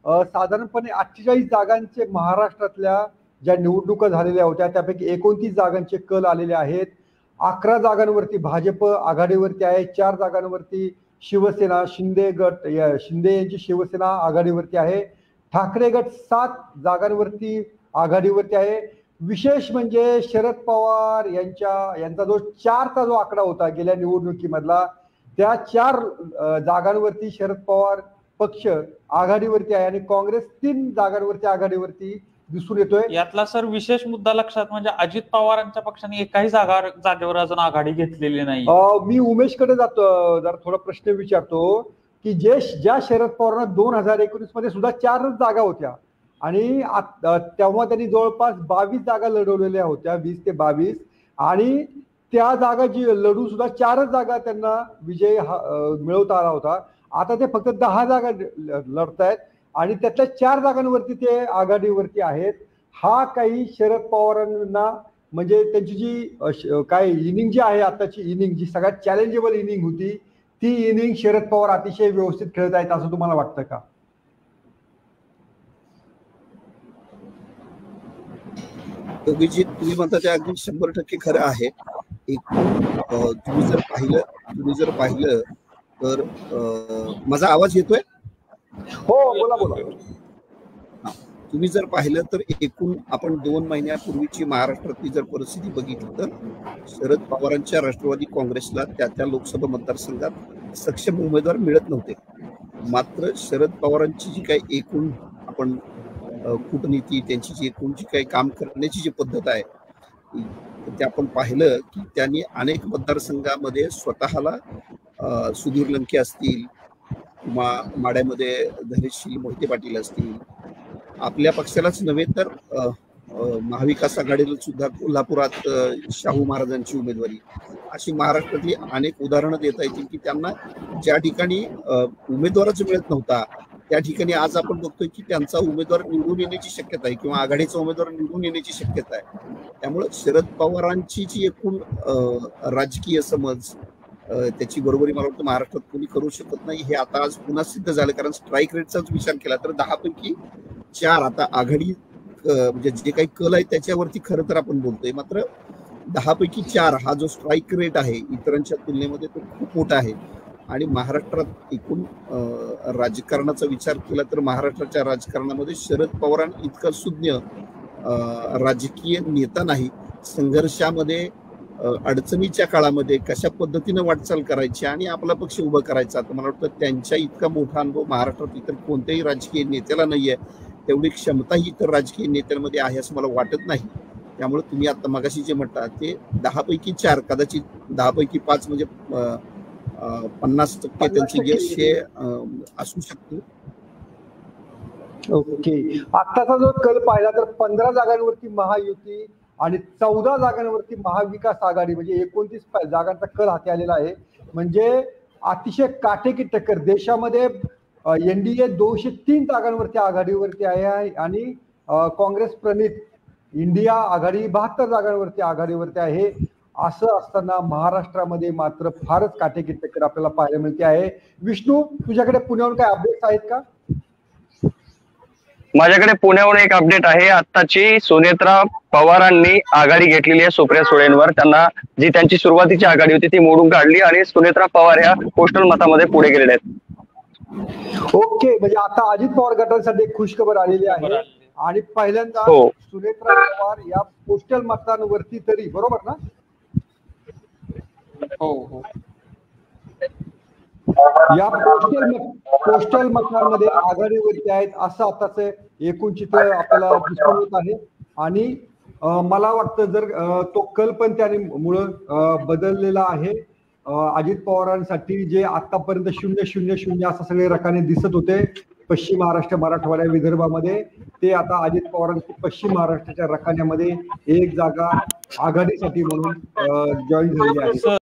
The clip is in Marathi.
साधारणपणे 48 जागांचे महाराष्ट्रातल्या ज्या निवडणुका झालेल्या होत्या त्यापैकी 29 जागांचे कल आलेले आहेत. 11 जागांवरती भाजप आघाडीवरती आहे, 4 जागांवरती शिवसेना शिंदे यांची शिवसेना आघाडीवरती आहे. ठाकरे गट 7 जागांवरती आघाडीवरती आहे. विशेष म्हणजे शरद पवार यांचा जो 4चा जो आकडा होता गेल्या निवडणुकीमधला, त्या 4 जागांवरती शरद पवार पक्ष आघाडीवरती आहे आणि काँग्रेस 3 जागांवरती आघाडीवरती दिसून येतोय. यातला सर विशेष मुद्दा लक्षात म्हणजे अजित पवारांच्या पक्षाने एकाही जागेवर अजून आघाडी घेतलेली नाही. मी उमेशकडे जातो, जरा थोडा प्रश्न विचारतो की ज्या शरद पवारांना 2019 मध्ये सुद्धा 4च जागा होत्या आणि तेव्हा त्यांनी जवळपास 22 जागा लढवलेल्या होत्या, 20 ते 22, आणि त्या जागा जी लढून सुद्धा 4च जागा त्यांना विजय मिळवता आला होता. आता ते फक्त 10 जागा लढतायत आणि त्यातल्या 4 जागांवरती ते आघाडीवरती आहेत. हा काही शरद पवारांना म्हणजे त्यांची जी काय इनिंग जी आहे, आताची इनिंग जी सगळ्यात चॅलेंजेबल इनिंग होती, ती इनिंग शरद पवार अतिशय व्यवस्थित खेळत आहेत असं तुम्हाला वाटतं का? योगीजी, तुम्ही म्हणता ते अगदी 100% खरं आहे. तुम्ही जर पाहिलं तर माझा आवाज येतोय? हो, बोला बोला. तुम्ही जर पाहिलं तर एकूण आपण 2 महिन्यापूर्वीची महाराष्ट्रातली जर परिस्थिती बघितली तर शरद पवारांच्या राष्ट्रवादी काँग्रेसला त्या लोकसभा मतदारसंघात सक्षम उमेदवार मिळत नव्हते. मात्र शरद पवारांची जी काही एकूण आपण कूटनीती, त्यांची जी एकूण जी काही काम करण्याची जी पद्धत आहे ते आपण पाहिलं की त्यांनी अनेक मतदारसंघामध्ये स्वतःला सुधीर लंके असतील किंवा माड्यामध्ये धैर्यशील मोहिते पाटील असतील, आपल्या पक्षालाच नव्हे तर महाविकास आघाडीला सुद्धा कोल्हापुरात शाहू महाराजांची उमेदवारी, अशी महाराष्ट्रातली अनेक उदाहरणं देता येतील की त्यांना ज्या ठिकाणी उमेदवारच मिळत नव्हता त्या ठिकाणी आज आपण बघतोय की त्यांचा उमेदवार निवडून येण्याची शक्यता आहे किंवा आघाडीचा उमेदवार निवडून येण्याची शक्यता आहे. त्यामुळे शरद पवारांची जी एकूण राजकीय समज, त्याची बरोबरी मला वाटतं महाराष्ट्रात कोणी करू शकत नाही. हे आता आज पुन्हा सिद्ध झालं, कारण स्ट्राईक रेटचाच विचार केला तर 10 पैकी 4 आता आघाडी म्हणजे जे काही कल आहे त्याच्यावरती खरं तर आपण बोलतोय. मात्र 10 पैकी 4 हा जो स्ट्राईक रेट आहे इतरांच्या तुलनेमध्ये तो खूप मोठा आहे. आणि महाराष्ट्रात एकूण राजकारणाचा विचार केला तर महाराष्ट्राच्या राजकारणामध्ये शरद पवारांनी इतका सुज्ञ राजकीय नेता नाही. संघर्षामध्ये अडचणीच्या काळामध्ये कशा पद्धतीनं वाटचाल करायची आणि आपला पक्ष उभा करायचा, तर मला वाटतं त्यांच्या इतका मोठा अनुभव महाराष्ट्रात इतर कोणत्याही राजकीय नेत्याला नाहीये. तेवढी क्षमताही इतर राजकीय नेत्यांमध्ये आहे असं मला वाटत नाही. त्यामुळे तुम्ही आता मगाशी जे म्हणता ते 10 पैकी 4, कदाचित 10 पैकी 5 म्हणजे 50% त्यांचे यश हे असू शकते. ओके, आताचा जो कल पाहिला तर 15 जागांवरती महायुती आणि 14 जागांवरती महाविकास आघाडी म्हणजे 29 जागांचा कल हाती आलेला आहे. म्हणजे अतिशय काटेकी टक्कर. देशामध्ये एनडीए 203 जागांवरती आघाडीवरती आहे आणि काँग्रेस प्रणित इंडिया आघाडी 72 जागांवरती आघाडीवरती आहे. असं असताना महाराष्ट्रामध्ये मात्र फारच काटेकी टक्कर आपल्याला पाहायला मिळते आहे. विष्णू, तुझ्याकडे पुण्याहून काय अपडेट्स आहेत का? माझ्याकडे पुण्याहून एक अपडेट आहे. आत्ताची सुनेत्रा पवारांनी आघाडी घेतलेली आहे सुप्रिया सुळेंवर. त्यांना जी त्यांची सुरुवातीची आघाडी होती ती मोडून काढली आणि सुनेत्रा पवार ह्या पोस्टल मतामध्ये पुढे गेलेल्या आहेत. ओके, म्हणजे आता अजित पवार गटांसाठी एक खुशखबर आलेली आहे आणि पहिल्यांदा सुनेत्रा पवार या पोस्टल मतांवरती तरी, बरोबर ना? हो, या पोस्टल मतांमध्ये आघाडीवरती आहेत असं आताच एकूण चित्र आपल्याला दिसून येत आहे. आणि मला वाटतं जर तो कल पण त्यामुळं बदललेला आहे. अजित पवारांसाठी जे आतापर्यंत 0-0-0 असं सगळे रकाने दिसत होते पश्चिम महाराष्ट्र, मराठवाड्या, विदर्भामध्ये, ते आता अजित पवारांची पश्चिम महाराष्ट्राच्या रकान्यामध्ये एक जागा आघाडीसाठी म्हणून जॉईन झालेली आहे.